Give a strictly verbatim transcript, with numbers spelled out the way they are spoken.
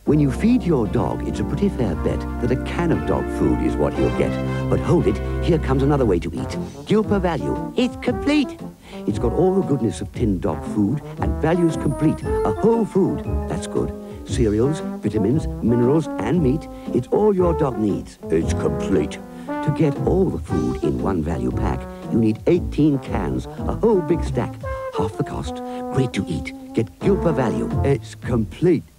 When you feed your dog, it's a pretty fair bet that a can of dog food is what he'll get. But hold it, here comes another way to eat. Gilper Value. It's complete. It's got all the goodness of tinned dog food and values complete. A whole food. That's good. Cereals, vitamins, minerals, and meat. It's all your dog needs. It's complete. To get all the food in one value pack, you need eighteen cans, a whole big stack. Half the cost. Great to eat. Get Gilper Value. It's complete.